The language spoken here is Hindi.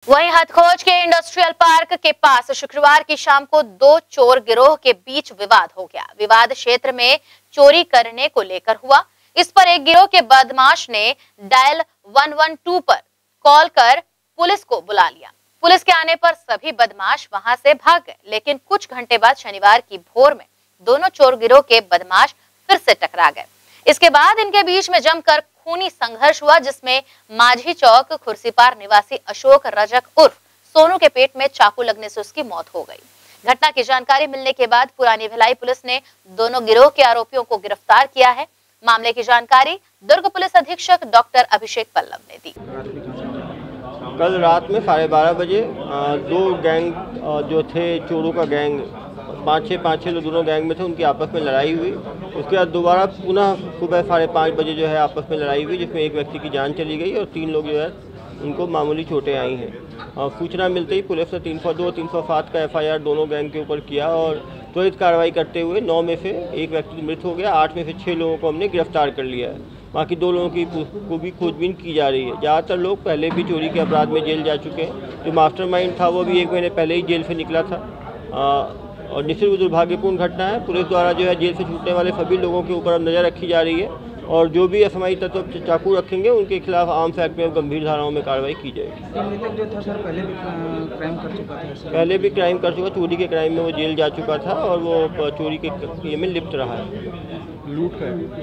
वहीं हथखोज के इंडस्ट्रियल पार्क के पास शुक्रवार की शाम को दो चोर गिरोह के बीच विवाद हो गया। विवाद क्षेत्र में चोरी करने को लेकर हुआ। इस पर एक गिरोह के बदमाश ने डायल 112 पर कॉल कर पुलिस को बुला लिया। पुलिस के आने पर सभी बदमाश वहां से भाग गए, लेकिन कुछ घंटे बाद शनिवार की भोर में दोनों चोर गिरोह के बदमाश फिर से टकरा गए। इसके बाद इनके बीच में जमकर खूनी संघर्ष हुआ, जिसमें माझी चौक खुर्सीपार निवासी अशोक रजक उर्फ सोनू के पेट में चाकू लगने से उसकी मौत हो गई। घटना की जानकारी मिलने के बाद पुरानी भिलाई पुलिस ने दोनों गिरोह के आरोपियों को गिरफ्तार किया है। मामले की जानकारी दुर्ग पुलिस अधीक्षक डॉक्टर अभिषेक पल्लव ने दी। कल रात में 12:30 बजे दो गैंग जो थे, चोरों का गैंग, 5-6 लोग दोनों गैंग में थे, उनकी आपस में लड़ाई हुई। उसके बाद दोबारा पुनः सुबह 5:30 बजे जो है आपस में लड़ाई हुई, जिसमें एक व्यक्ति की जान चली गई और 3 लोग जो है उनको मामूली चोटें आई हैं। सूचना मिलते ही पुलिस ने 302-307 का FIR दोनों गैंग के ऊपर किया और त्वरित कार्रवाई करते हुए 9 में से एक व्यक्ति मृत हो गया, 8 में से 6 लोगों को हमने गिरफ्तार कर लिया है। बाकी 2 लोगों की को भी खोजबीन की जा रही है। ज़्यादातर लोग पहले भी चोरी के अपराध में जेल जा चुके हैं। जो मास्टरमाइंड था वो भी 1 महीने पहले ही जेल से निकला था और निश्चित रूप से दुर्भाग्यपूर्ण घटना है। पुलिस द्वारा जो है जेल से छूटने वाले सभी लोगों के ऊपर अब नज़र रखी जा रही है और जो भी असामाजिक तत्व चाकू रखेंगे उनके खिलाफ आर्म्स एक्ट में गंभीर धाराओं में कार्रवाई की जाएगी। मृतक जो था सर पहले भी क्राइम कर चुका था। पहले भी क्राइम कर चुका, चोरी के क्राइम में वो जेल जा चुका था और वो चोरी के ये में लिप्त रहा है। लूट का